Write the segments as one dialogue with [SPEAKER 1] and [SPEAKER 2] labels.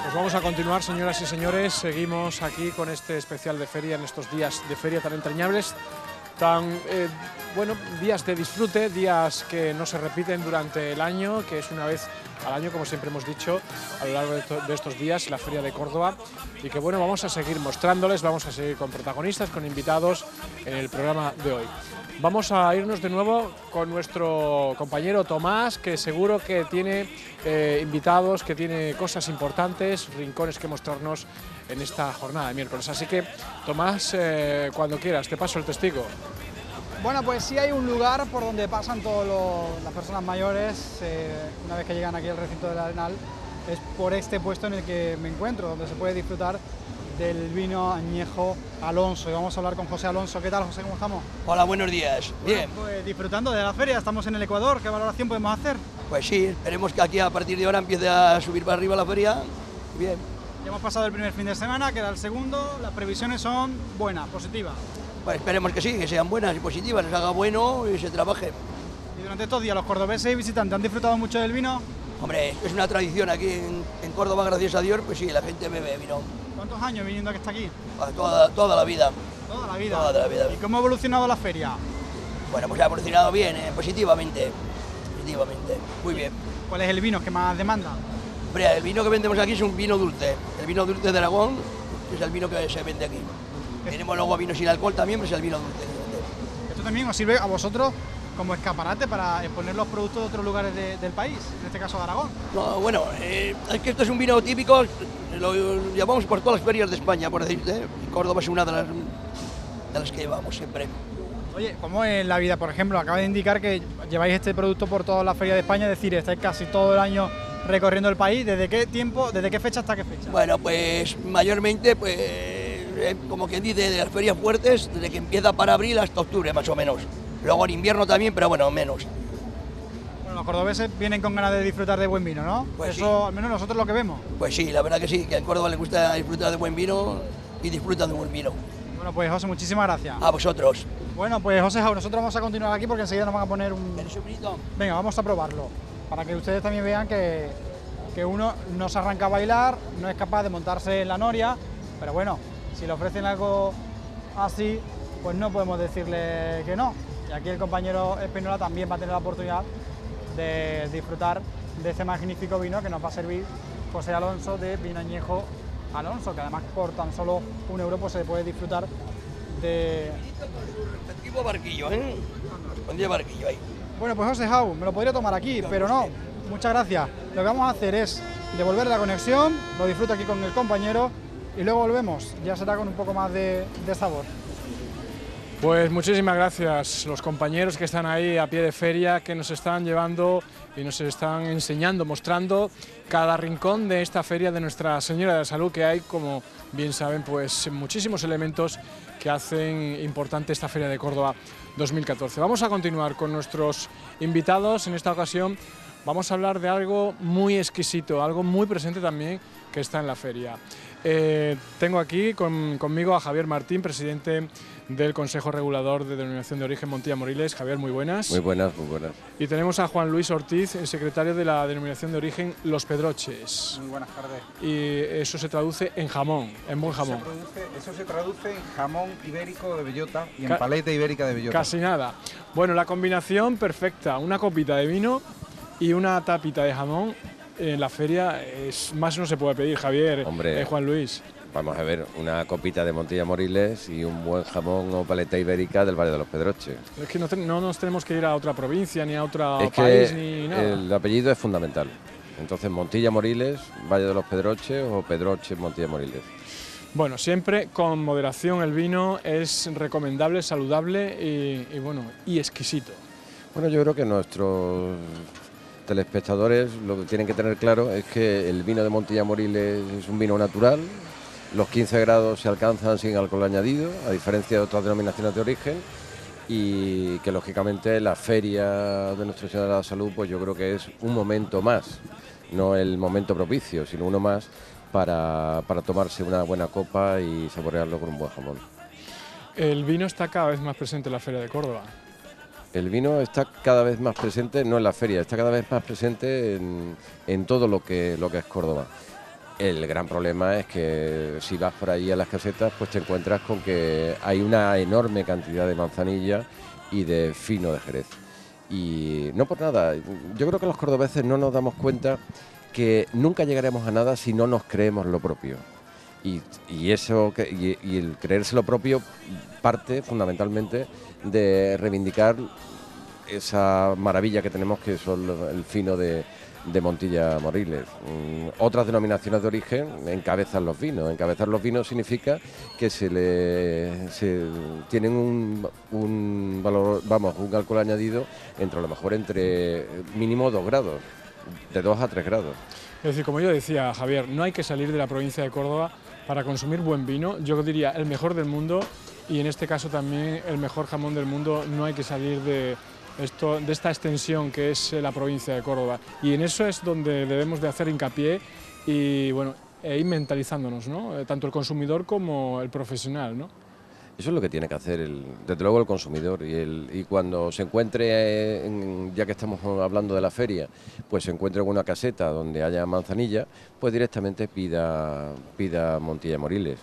[SPEAKER 1] Pues vamos a continuar, señoras y señores. Seguimos aquí con este especial de feria en estos días de feria tan entrañables, días de disfrute, días que no se repiten durante el año, que es una vez al año, como siempre hemos dicho, a lo largo de estos días, la Feria de Córdoba, y que bueno, vamos a seguir mostrándoles, vamos a seguir con protagonistas, con invitados en el programa de hoy. Vamos a irnos de nuevo con nuestro compañero Tomás, que seguro que tiene invitados, que tiene cosas importantes, rincones que mostrarnos en esta jornada de miércoles. Así que, Tomás, cuando quieras, te paso el testigo.
[SPEAKER 2] Bueno, pues sí hay un lugar por donde pasan todas las personas mayores una vez que llegan aquí al recinto del Arenal. Es por este puesto en el que me encuentro, donde se puede disfrutar del vino añejo Alonso. Y vamos a hablar con José Alonso. ¿Qué tal, José? ¿Cómo estamos?
[SPEAKER 3] Hola, buenos días. Bien.
[SPEAKER 2] Bueno, pues disfrutando de la feria, estamos en el Ecuador. ¿Qué valoración podemos hacer?
[SPEAKER 3] Pues sí, esperemos que aquí a partir de ahora empiece a subir para arriba la feria. Bien.
[SPEAKER 2] Ya hemos pasado el primer fin de semana, queda el segundo. Las previsiones son buenas, positivas.
[SPEAKER 3] Pues esperemos que sí, que sean buenas y positivas, les haga bueno y se trabaje.
[SPEAKER 2] Y durante estos días, los cordobeses y visitantes han disfrutado mucho del vino.
[SPEAKER 3] Hombre, es una tradición aquí en Córdoba, gracias a Dios, pues sí, la gente bebe vino.
[SPEAKER 2] ¿Cuántos años viniendo hasta aquí?
[SPEAKER 3] Toda la vida.
[SPEAKER 2] Toda la vida.
[SPEAKER 3] Toda la vida.
[SPEAKER 2] ¿Y cómo ha evolucionado la feria?
[SPEAKER 3] Bueno, pues ha evolucionado bien, positivamente. Muy bien.
[SPEAKER 2] ¿Cuál es el vino que más demanda?
[SPEAKER 3] Hombre, el vino que vendemos aquí es un vino dulce. El vino dulce de Aragón es el vino que se vende aquí. Tenemos luego vino sin alcohol también, pero es el vino dulce.
[SPEAKER 2] Esto también os sirve a vosotros como escaparate para exponer los productos de otros lugares del país, en este caso de Aragón.
[SPEAKER 3] No, bueno, es que esto es un vino típico, lo llevamos por todas las ferias de España, por decirte. Córdoba es una de las que llevamos siempre.
[SPEAKER 2] Oye, ¿cómo es la vida? Por ejemplo, acaba de indicar que lleváis este producto por todas las ferias de España, es decir, estáis casi todo el año recorriendo el país. ¿Desde qué tiempo, desde qué fecha hasta qué fecha?
[SPEAKER 3] Bueno, pues mayormente, como quien dice, de las ferias fuertes, desde que empieza para abril hasta octubre, más o menos. Luego en invierno también, pero bueno, menos.
[SPEAKER 2] Bueno, los cordobeses vienen con ganas de disfrutar de buen vino, ¿no?
[SPEAKER 3] Pues
[SPEAKER 2] eso,
[SPEAKER 3] sí.
[SPEAKER 2] Al menos nosotros lo que vemos.
[SPEAKER 3] Pues sí, la verdad que sí, que a Córdoba les gusta disfrutar de buen vino y disfrutan de buen vino.
[SPEAKER 2] Bueno, pues José, muchísimas gracias.
[SPEAKER 3] A vosotros.
[SPEAKER 2] Bueno, pues José, nosotros vamos a continuar aquí porque enseguida nos van a poner un...
[SPEAKER 3] ¿Queréis un vinito?
[SPEAKER 2] Venga, vamos a probarlo, para que ustedes también vean que uno no se arranca a bailar, no es capaz de montarse en la noria, pero bueno, si le ofrecen algo así, pues no podemos decirle que no. Y aquí el compañero Espinola también va a tener la oportunidad de disfrutar de este magnífico vino que nos va a servir José Alonso, de Vino Añejo Alonso, que además por tan solo €1 pues se puede disfrutar de...
[SPEAKER 3] Con su respectivo barquillo, ¿eh? Con 10 barquillo ahí.
[SPEAKER 2] Bueno, pues José Jau, me lo podría tomar aquí, pero no. Muchas gracias. Lo que vamos a hacer es devolver la conexión, lo disfruto aquí con el compañero y luego volvemos. Ya será con un poco más de sabor.
[SPEAKER 1] Pues muchísimas gracias los compañeros que están ahí a pie de feria, que nos están llevando y nos están enseñando, mostrando cada rincón de esta feria de Nuestra Señora de la Salud, que hay, como bien saben, pues muchísimos elementos que hacen importante esta Feria de Córdoba 2014. Vamos a continuar con nuestros invitados. En esta ocasión vamos a hablar de algo muy exquisito, algo muy presente también que está en la feria. Tengo aquí conmigo a Javier Martín, presidente del Consejo Regulador de Denominación de Origen Montilla-Moriles. Javier, muy buenas.
[SPEAKER 4] Muy buenas, muy buenas.
[SPEAKER 1] Y tenemos a Juan Luis Ortiz, el secretario de la Denominación de Origen Los Pedroches.
[SPEAKER 5] Muy buenas tardes.
[SPEAKER 1] Y eso se traduce en jamón, en buen jamón.
[SPEAKER 5] Eso se traduce en jamón ibérico de bellota y en paleta ibérica de bellota.
[SPEAKER 1] Casi nada. Bueno, la combinación perfecta, una copita de vino y una tapita de jamón en la feria, más no se puede pedir, Javier.
[SPEAKER 4] Hombre,
[SPEAKER 1] Juan Luis.
[SPEAKER 4] Vamos a ver, una copita de Montilla-Moriles y un buen jamón o paleta ibérica del Valle de los Pedroches.
[SPEAKER 1] Es que no nos tenemos que ir a otra provincia, ni a otro país, ni nada.
[SPEAKER 4] El apellido es fundamental. Entonces, Montilla-Moriles, Valle de los Pedroches o Pedroches, Montilla-Moriles.
[SPEAKER 1] Bueno, siempre con moderación el vino, es recomendable, saludable y exquisito.
[SPEAKER 4] Bueno, yo creo que nuestros telespectadores lo que tienen que tener claro es que el vino de Montilla-Moriles es un vino natural. Los 15 grados se alcanzan sin alcohol añadido, a diferencia de otras denominaciones de origen, y que lógicamente la feria de Nuestra Señora de la Salud, pues yo creo que es un momento más, no el momento propicio, sino uno más para tomarse una buena copa y saborearlo con un buen jamón.
[SPEAKER 1] El vino está cada vez más presente en la Feria de Córdoba.
[SPEAKER 4] El vino está cada vez más presente, no en la feria, está cada vez más presente en todo lo que es Córdoba. El gran problema es que si vas por ahí a las casetas, pues te encuentras con que hay una enorme cantidad de manzanilla y de fino de Jerez. Y no por nada, yo creo que los cordobeses no nos damos cuenta que nunca llegaremos a nada si no nos creemos lo propio. Y el creerse lo propio parte fundamentalmente de reivindicar esa maravilla que tenemos, que son el fino de Montilla Moriles. Otras denominaciones de origen encabezan los vinos. Encabezar los vinos significa que tienen un valor, un alcohol añadido entre, a lo mejor, entre mínimo 2 grados, de 2 a 3 grados.
[SPEAKER 1] Es decir, como yo decía, Javier, no hay que salir de la provincia de Córdoba para consumir buen vino. Yo diría el mejor del mundo, y en este caso también el mejor jamón del mundo. No hay que salir de esta extensión que es la provincia de Córdoba, y en eso es donde debemos de hacer hincapié y bueno, ir mentalizándonos, ¿no? Tanto el consumidor como el profesional, ¿no?
[SPEAKER 4] Eso es lo que tiene que hacer, desde luego, el consumidor, y cuando se encuentre, ya que estamos hablando de la feria, pues se encuentre en una caseta donde haya manzanilla, pues directamente pida Montilla Moriles.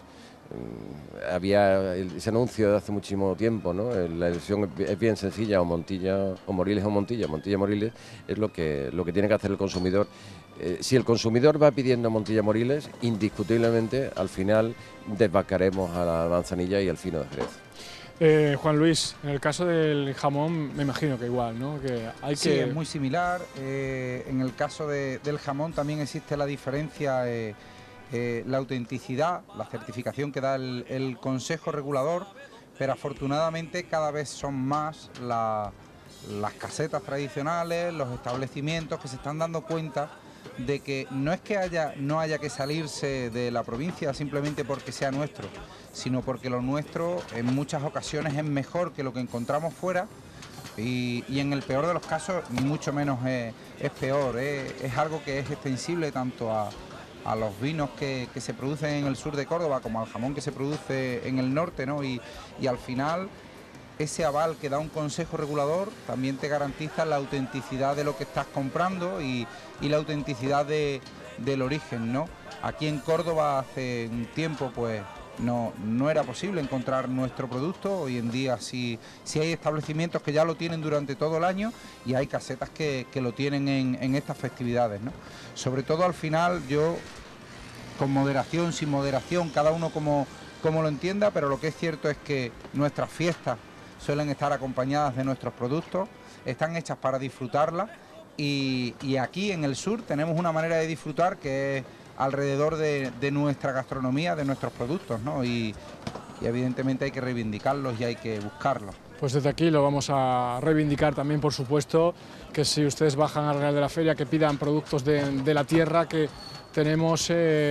[SPEAKER 4] Había ese anuncio de hace muchísimo tiempo, ¿no? La elección es bien sencilla, o Montilla o Moriles o Montilla. Montilla Moriles es lo que tiene que hacer el consumidor. Si el consumidor va pidiendo Montilla Moriles, indiscutiblemente al final desvacaremos a la manzanilla y al fino de Jerez.
[SPEAKER 1] Juan Luis, en el caso del jamón me imagino que igual, ¿no?
[SPEAKER 5] Sí, es muy similar. En el caso del jamón también existe la diferencia, la autenticidad, la certificación que da el Consejo Regulador, pero afortunadamente cada vez son más las casetas tradicionales, los establecimientos que se están dando cuenta de que no es que no haya que salirse de la provincia simplemente porque sea nuestro, sino porque lo nuestro en muchas ocasiones es mejor que lo que encontramos fuera, y en el peor de los casos ni mucho menos es peor, es algo que es extensible tanto a los vinos que se producen en el sur de Córdoba como al jamón que se produce en el norte, ¿no? Y al final ese aval que da un consejo regulador también te garantiza la autenticidad de lo que estás comprando y la autenticidad del origen, ¿no? Aquí en Córdoba hace un tiempo pues no era posible encontrar nuestro producto. Hoy en día sí hay establecimientos que ya lo tienen durante todo el año, y hay casetas que lo tienen en estas festividades, ¿no? Sobre todo al final, yo con moderación, sin moderación, cada uno como lo entienda, pero lo que es cierto es que nuestras fiestas suelen estar acompañadas de nuestros productos, están hechas para disfrutarlas, y aquí en el sur tenemos una manera de disfrutar que es alrededor de nuestra gastronomía, de nuestros productos, ¿no? Y evidentemente hay que reivindicarlos y hay que buscarlos.
[SPEAKER 1] Pues desde aquí lo vamos a reivindicar también, por supuesto, que si ustedes bajan al Real de la Feria, que pidan productos de la tierra, que tenemos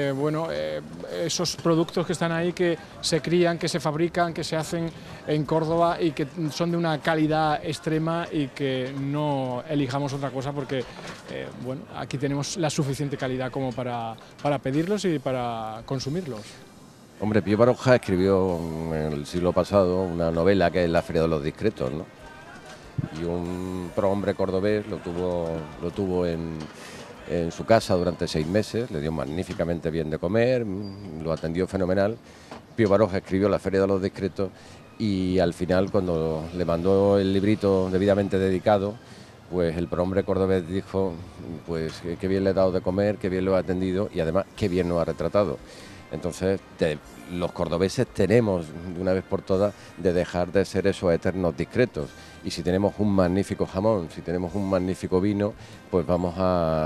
[SPEAKER 1] esos productos que están ahí, que se crían, que se fabrican, que se hacen en Córdoba y que son de una calidad extrema, y que no elijamos otra cosa porque aquí tenemos la suficiente calidad como para pedirlos y para consumirlos.
[SPEAKER 4] Hombre, Pío Baroja escribió en el siglo pasado una novela que es La Feria de los Discretos, ¿no? Y un prohombre cordobés lo tuvo en su casa durante 6 meses, le dio magníficamente bien de comer, lo atendió fenomenal. Pío Baroja escribió La Feria de los Discretos, y al final, cuando le mandó el librito debidamente dedicado, pues el prohombre cordobés dijo, pues qué bien le he dado de comer, qué bien lo ha atendido, y además qué bien nos ha retratado. Entonces, los cordobeses tenemos, de una vez por todas, de dejar de ser esos eternos discretos. Y si tenemos un magnífico jamón, si tenemos un magnífico vino, pues vamos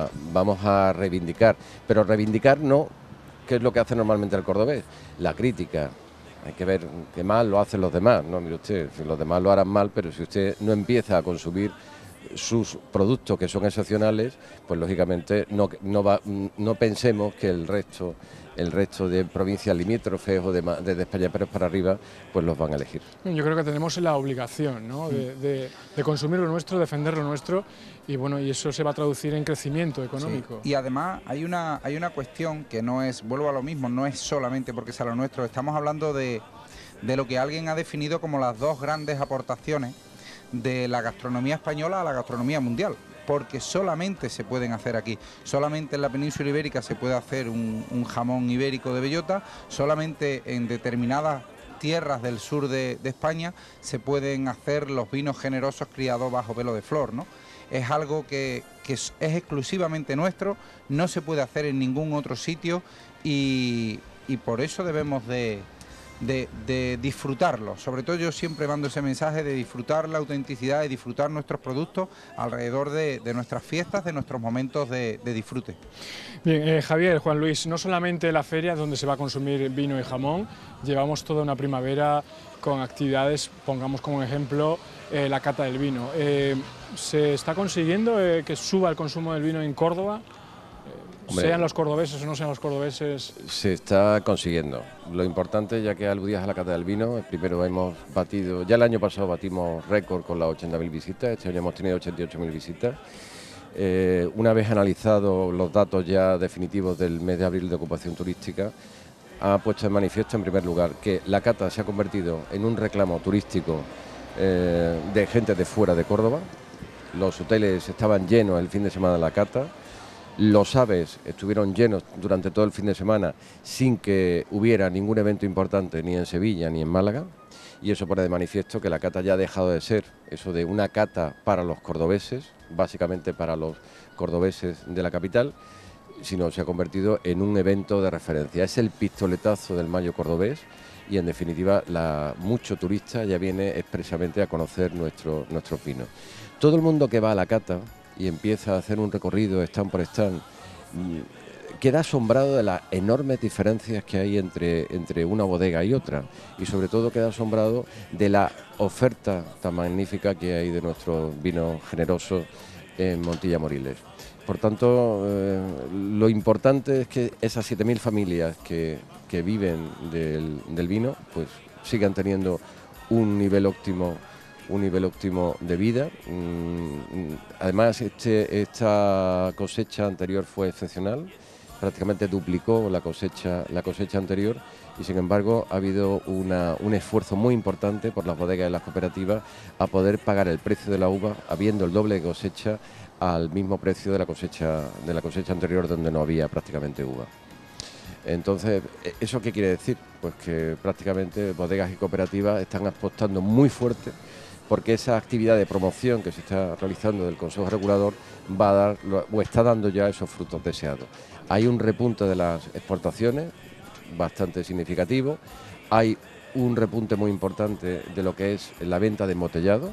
[SPEAKER 4] a reivindicar. Pero reivindicar no, ¿qué es lo que hace normalmente el cordobés? La crítica. Hay que ver qué mal lo hacen los demás. No, mire usted, si los demás lo harán mal, pero si usted no empieza a consumir sus productos, que son excepcionales, pues lógicamente no pensemos que el resto de provincias limítrofes o de España pero para arriba, pues los van a elegir.
[SPEAKER 1] Yo creo que tenemos la obligación, ¿no? de consumir lo nuestro, defender lo nuestro, y eso se va a traducir en crecimiento económico.
[SPEAKER 5] Sí. Y además hay una cuestión que no es, vuelvo a lo mismo, no es solamente porque sea lo nuestro, estamos hablando de lo que alguien ha definido como las 2 grandes aportaciones de la gastronomía española a la gastronomía mundial, porque solamente se pueden hacer aquí. Solamente en la península ibérica se puede hacer un jamón ibérico de bellota, solamente en determinadas tierras del sur de España se pueden hacer los vinos generosos criados bajo velo de flor, ¿no? Es algo que es exclusivamente nuestro, no se puede hacer en ningún otro sitio y por eso debemos de disfrutarlo. Sobre todo yo siempre mando ese mensaje de disfrutar la autenticidad, de disfrutar nuestros productos alrededor de nuestras fiestas, de nuestros momentos de disfrute.
[SPEAKER 1] Bien, Javier, Juan Luis, no solamente la feria donde se va a consumir vino y jamón, llevamos toda una primavera con actividades, pongamos como ejemplo la cata del vino. ¿Se está consiguiendo que suba el consumo del vino en Córdoba?
[SPEAKER 4] Hombre,
[SPEAKER 1] Sean los cordobeses o no sean los cordobeses.
[SPEAKER 4] Se está consiguiendo. Lo importante, ya que aludías a la cata del vino, primero hemos batido, ya el año pasado batimos récord con las 80.000 visitas, este año hemos tenido 88.000 visitas. Una vez analizados los datos ya definitivos del mes de abril de ocupación turística, ha puesto en manifiesto, en primer lugar, que la cata se ha convertido en un reclamo turístico de gente de fuera de Córdoba. Los hoteles estaban llenos el fin de semana de la cata. Los aves estuvieron llenos durante todo el fin de semana sin que hubiera ningún evento importante ni en Sevilla ni en Málaga, y eso pone de manifiesto que la cata ya ha dejado de ser eso de una cata para los cordobeses, básicamente para los cordobeses de la capital, sino se ha convertido en un evento de referencia. Es el pistoletazo del Mayo cordobés y en definitiva mucho turista ya viene expresamente a conocer nuestros vinos. Todo el mundo que va a la cata y empieza a hacer un recorrido stand por stand, queda asombrado de las enormes diferencias que hay entre una bodega y otra, y sobre todo queda asombrado de la oferta tan magnífica que hay de nuestros vinos generosos en Montilla Moriles. Por tanto, lo importante es que esas 7.000 familias que viven del vino pues sigan teniendo un nivel óptimo de vida. Además, esta cosecha anterior fue excepcional, prácticamente duplicó la cosecha anterior, y sin embargo ha habido un esfuerzo muy importante por las bodegas y las cooperativas a poder pagar el precio de la uva, habiendo el doble de cosecha al mismo precio de la cosecha anterior, donde no había prácticamente uva. Entonces, ¿eso qué quiere decir? Pues que prácticamente bodegas y cooperativas están apostando muy fuerte porque esa actividad de promoción que se está realizando del Consejo Regulador va a dar, o está dando ya esos frutos deseados. Hay un repunte de las exportaciones bastante significativo, hay un repunte muy importante de lo que es la venta de embotellado.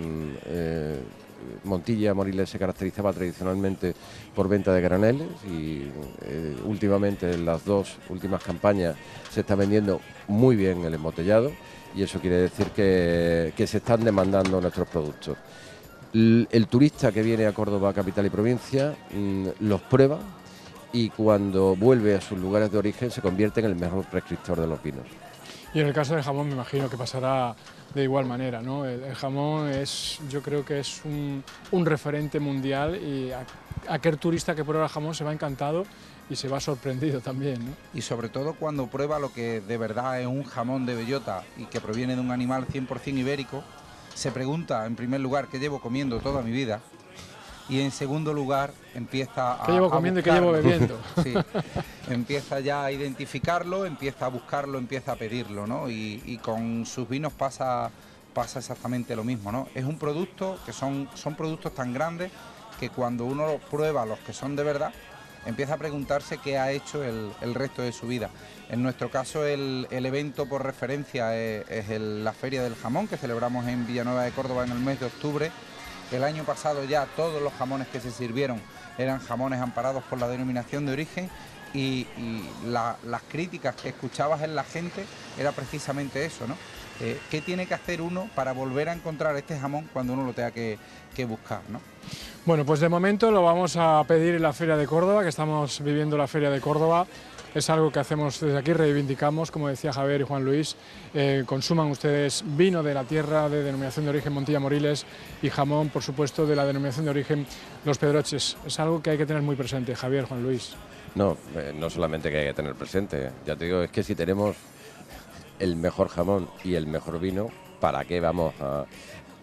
[SPEAKER 4] Montilla Moriles se caracterizaba tradicionalmente por venta de graneles y últimamente en las dos últimas campañas se está vendiendo muy bien el embotellado, y eso quiere decir que se están demandando nuestros productos. El turista que viene a Córdoba, capital y provincia, los prueba y cuando vuelve a sus lugares de origen se convierte en el mejor prescriptor de los vinos. Y en el caso del jamón me imagino que pasará de igual manera, ¿no? El jamón yo creo que es un referente mundial, y aquel turista que prueba el jamón se va encantado y se va sorprendido también, ¿no?
[SPEAKER 5] Y sobre todo cuando prueba lo que de verdad es un jamón de bellota y que proviene de un animal 100% ibérico, se pregunta en primer lugar qué llevo comiendo toda mi vida, y en segundo lugar empieza a
[SPEAKER 1] ¿qué llevo comiendo y qué llevo bebiendo?
[SPEAKER 5] Sí, empieza ya a identificarlo, empieza a buscarlo, empieza a pedirlo, ¿no? Y con sus vinos pasa exactamente lo mismo, ¿no? Es un producto que son productos tan grandes que cuando uno los prueba, los que son de verdad, empieza a preguntarse qué ha hecho el resto de su vida. En nuestro caso el evento por referencia es la Feria del Jamón, que celebramos en Villanueva de Córdoba en el mes de octubre. El año pasado ya todos los jamones que se sirvieron eran jamones amparados por la denominación de origen, y las críticas que escuchabas en la gente era precisamente eso, ¿no? ¿Qué tiene que hacer uno para volver a encontrar este jamón cuando uno lo tenga que buscar, ¿no?
[SPEAKER 1] Bueno, pues de momento lo vamos a pedir en la Feria de Córdoba, que estamos viviendo la Feria de Córdoba. Es algo que hacemos desde aquí, reivindicamos, como decía Javier y Juan Luis, consuman ustedes vino de la tierra de denominación de origen Montilla Moriles y jamón, por supuesto, de la denominación de origen Los Pedroches. Es algo que hay que tener muy presente, Javier, Juan Luis.
[SPEAKER 4] No solamente que hay que tener presente, ya te digo, es que si tenemos el mejor jamón y el mejor vino, ¿para qué vamos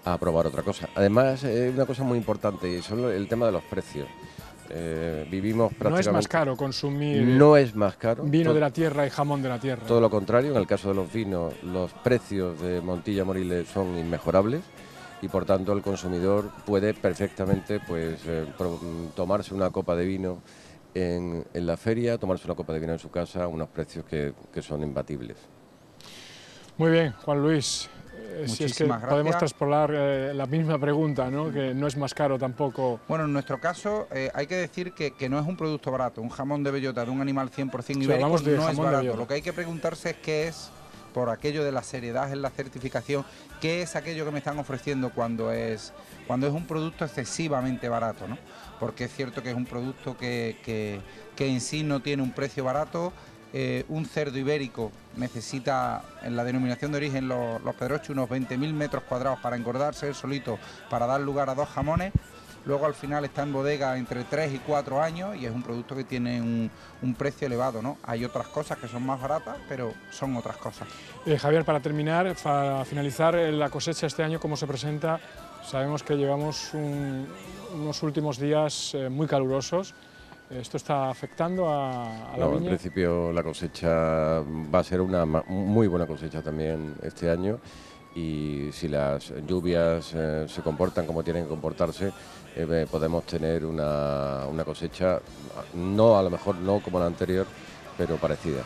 [SPEAKER 4] a probar otra cosa. Además, una cosa muy importante, y son el tema de los precios. Vivimos prácticamente...
[SPEAKER 1] No es más caro consumir
[SPEAKER 4] no es más caro,
[SPEAKER 1] vino de la tierra y jamón de la tierra.
[SPEAKER 4] Todo lo contrario, en el caso de los vinos, los precios de Montilla Moriles son inmejorables y por tanto el consumidor puede perfectamente pues, tomarse una copa de vino en la feria, tomarse una copa de vino en su casa a unos precios que son imbatibles.
[SPEAKER 1] Muy bien, Juan Luis. Si es que
[SPEAKER 5] gracias.
[SPEAKER 1] Podemos traspolar la misma pregunta, ¿no? Que no es más caro tampoco.
[SPEAKER 5] Bueno, en nuestro caso hay que decir que no es un producto barato. Un jamón de bellota de un animal 100% ibérico no es barato. Lo que hay que preguntarse es qué es, por aquello de la seriedad en la certificación, qué es aquello que me están ofreciendo cuando es un producto excesivamente barato, ¿no? Porque es cierto que es un producto que en sí no tiene un precio barato. Un cerdo ibérico necesita, en la denominación de origen, los Pedroches, unos 20.000 metros cuadrados para engordarse él solito, para dar lugar a 2 jamones. Luego al final está en bodega entre 3 y 4 años y es un producto que tiene un precio elevado, ¿no? Hay otras cosas que son más baratas, pero son otras cosas.
[SPEAKER 1] Javier, para terminar, para finalizar la cosecha este año, ¿cómo se presenta? Sabemos que llevamos unos últimos días muy calurosos. ¿Esto está afectando a la viña?
[SPEAKER 4] En principio la cosecha va a ser una muy buena cosecha también este año y si las lluvias se comportan como tienen que comportarse, podemos tener una cosecha, a lo mejor no como la anterior, pero parecida.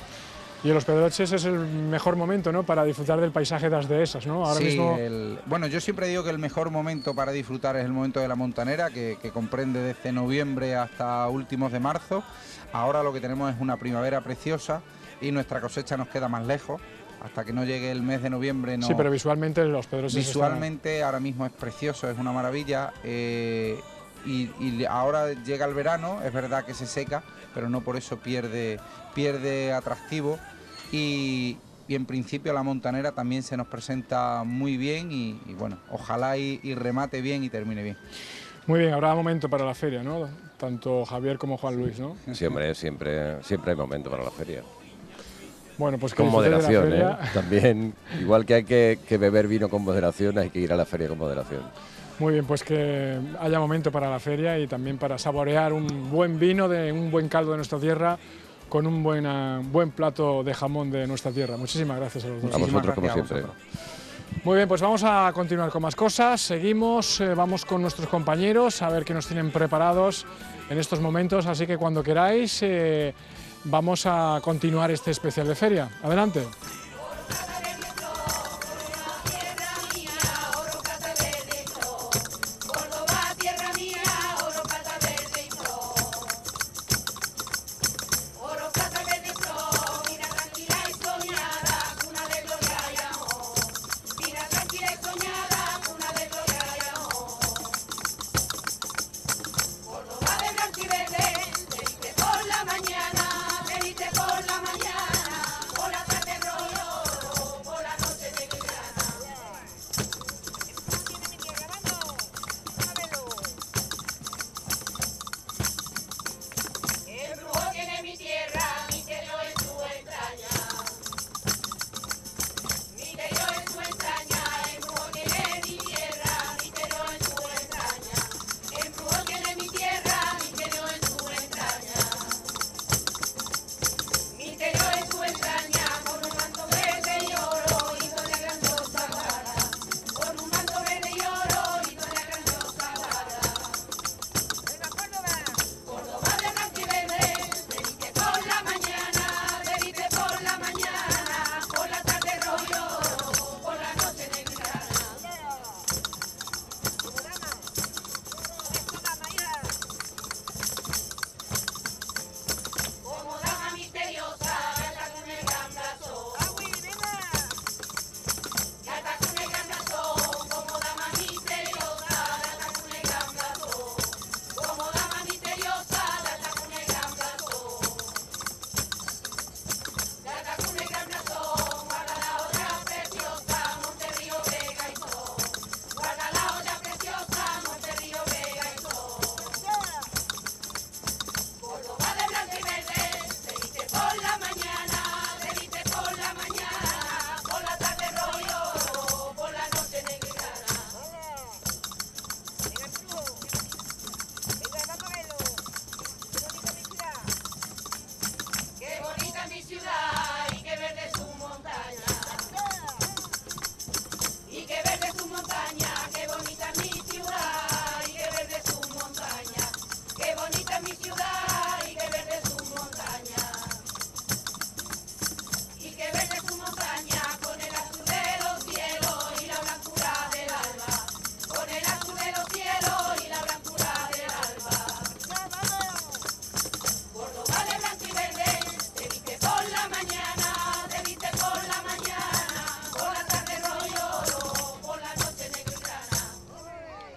[SPEAKER 1] Y en los Pedroches es el mejor momento, ¿no?, para disfrutar del paisaje de las dehesas, ¿no? Ahora
[SPEAKER 5] sí,
[SPEAKER 1] mismo...
[SPEAKER 5] Bueno, yo siempre digo que el mejor momento para disfrutar es el momento de la montanera, que comprende desde noviembre hasta últimos de marzo. Ahora lo que tenemos es una primavera preciosa y nuestra cosecha nos queda más lejos. Hasta que no llegue el mes de noviembre no...
[SPEAKER 1] Sí, pero visualmente los Pedroches
[SPEAKER 5] visualmente ahora mismo es precioso, es una maravilla. Y ahora llega el verano, es verdad que se seca, pero no por eso pierde atractivo y en principio la montanera también se nos presenta muy bien y bueno, ojalá y remate bien y termine bien.
[SPEAKER 1] Muy bien, habrá momento para la feria, ¿no? Tanto Javier como Juan Luis, ¿no?
[SPEAKER 4] Siempre hay momento para la feria.
[SPEAKER 1] Bueno, pues
[SPEAKER 4] con moderación, también, igual que hay que beber vino con moderación, hay que ir a la feria con moderación.
[SPEAKER 1] Muy bien, pues que haya momento para la feria y también para saborear un buen vino, de un buen caldo de nuestra tierra, con un buen plato de jamón de nuestra tierra. Muchísimas gracias a los dos.
[SPEAKER 4] A vosotros, como siempre.
[SPEAKER 1] Muy bien, pues vamos a continuar con más cosas. Seguimos, vamos con nuestros compañeros a ver qué nos tienen preparados en estos momentos. Así que cuando queráis, vamos a continuar este especial de feria. Adelante.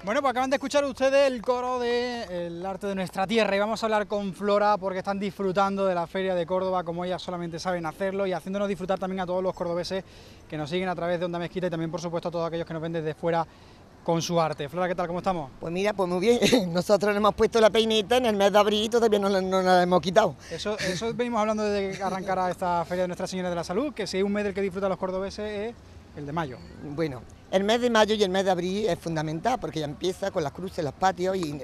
[SPEAKER 2] Bueno, pues acaban de escuchar ustedes el coro del arte de nuestra tierra y vamos a hablar con Flora porque están disfrutando de la Feria de Córdoba como ellas solamente saben hacerlo y haciéndonos disfrutar también a todos los cordobeses que nos siguen a través de Onda Mezquita y también por supuesto a todos aquellos que nos ven desde fuera con su arte. Flora, ¿qué tal? ¿Cómo estamos?
[SPEAKER 6] Pues mira, pues muy bien, nosotros nos hemos puesto la peineta en el mes de abril y todavía no la hemos quitado.
[SPEAKER 2] Eso venimos hablando desde que arrancara esta Feria de Nuestra Señora de la Salud, que si hay un mes del que disfrutan los cordobeses es el de mayo.
[SPEAKER 6] Bueno, el mes de mayo y el mes de abril es fundamental porque ya empieza con las cruces, los patios y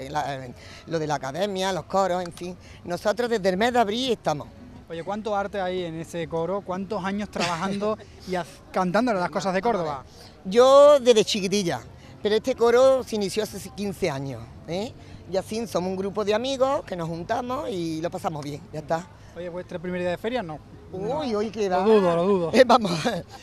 [SPEAKER 6] lo de la academia, los coros, en fin. Nosotros desde el mes de abril estamos.
[SPEAKER 2] Oye, ¿cuánto arte hay en ese coro? ¿Cuántos años trabajando y cantándole las cosas de Córdoba?
[SPEAKER 6] Yo desde chiquitilla, pero este coro se inició hace 15 años, ¿eh? Y así somos un grupo de amigos que nos juntamos y lo pasamos bien, ya está.
[SPEAKER 2] Oye, ¿vuestro primer día de feria? No.
[SPEAKER 6] Uy, qué va.
[SPEAKER 2] Lo dudo.
[SPEAKER 6] Vamos,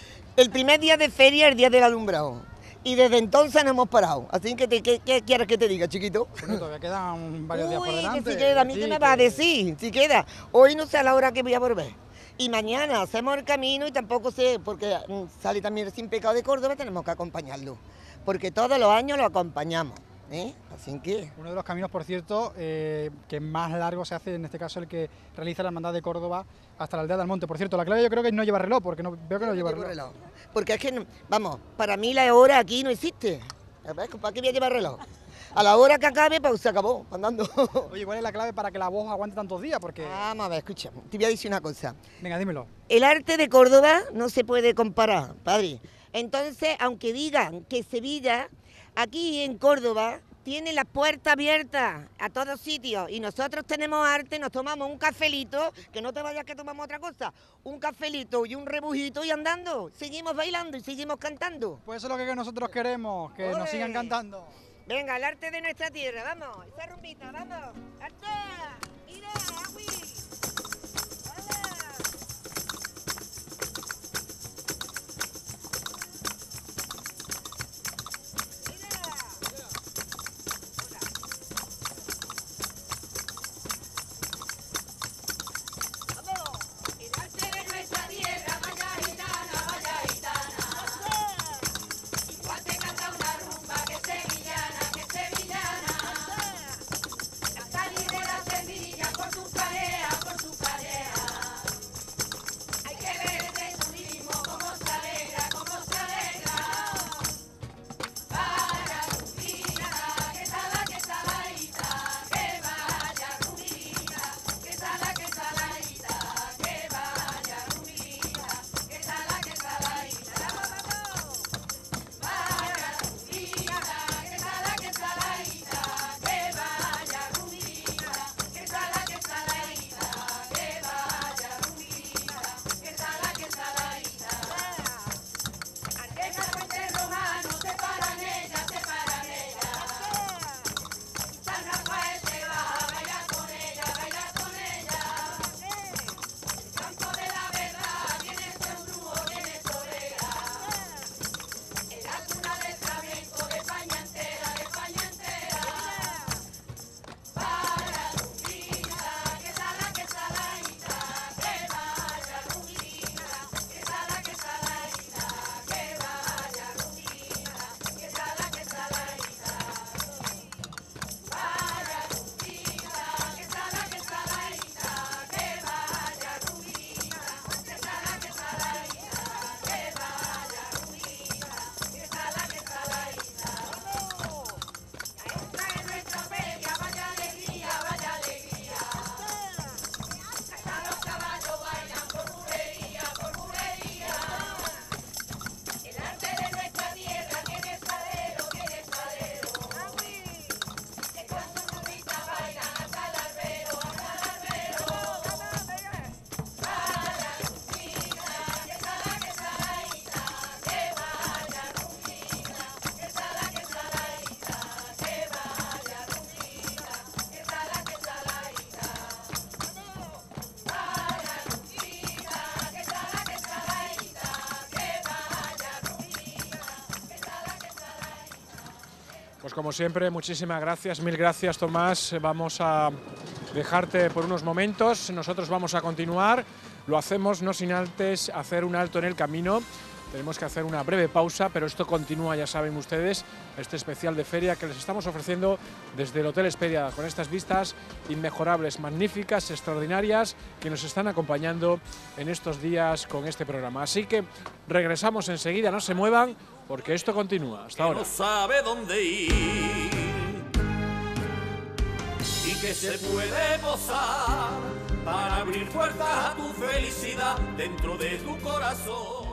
[SPEAKER 6] el primer día de feria es el día del alumbrado. Y desde entonces no hemos parado. Así que, ¿qué quieres que te diga, chiquito?
[SPEAKER 2] Bueno, todavía quedan varios días por delante.
[SPEAKER 6] Que si queda, ¿a mí qué me vas a decir? Si queda. Hoy no sé a la hora que voy a volver. Y mañana hacemos el camino y tampoco sé, porque sale también el Sin Pecado de Córdoba, tenemos que acompañarlo. Porque todos los años lo acompañamos, ¿eh? Así que...
[SPEAKER 2] Uno de los caminos, por cierto, que más largo se hace, en este caso el que realiza la Hermandad de Córdoba hasta la aldea del Monte. Por cierto, la clave yo creo que es no llevar reloj, porque veo que no lleva reloj.
[SPEAKER 6] Porque es que, vamos, para mí la hora aquí no existe. ¿Para qué voy a llevar reloj? A la hora que acabe, pues se acabó, andando.
[SPEAKER 2] Oye, ¿cuál es la clave para que la voz aguante tantos días? Porque...
[SPEAKER 6] Vamos a ver, escucha, te voy a decir una cosa.
[SPEAKER 2] Venga, dímelo.
[SPEAKER 6] El arte de Córdoba no se puede comparar, padre. Entonces, aunque digan que Sevilla, aquí en Córdoba, tiene las puertas abiertas a todos sitios y nosotros tenemos arte, nos tomamos un cafelito, que no te vayas que tomamos otra cosa, un cafelito y un rebujito y andando, seguimos bailando y seguimos cantando.
[SPEAKER 2] Pues eso es lo que nosotros queremos, que nos sigan cantando.
[SPEAKER 6] Venga, el arte de nuestra tierra, vamos, esa rumbita, vamos, ¡arte! ¡Mira, agüi!
[SPEAKER 1] Pues como siempre, muchísimas gracias, mil gracias Tomás. Vamos a dejarte por unos momentos, nosotros vamos a continuar, lo hacemos no sin antes hacer un alto en el camino. tenemos que hacer una breve pausa, pero esto continúa, ya saben ustedes, este especial de feria que les estamos ofreciendo desde el Hotel Hesperia, con estas vistas inmejorables, magníficas, extraordinarias, que nos están acompañando en estos días con este programa. Así que regresamos enseguida, no se muevan, porque esto continúa. Hasta ahora.
[SPEAKER 7] No sabe dónde ir y que se puede posar para abrir puertas a tu felicidad dentro de tu corazón.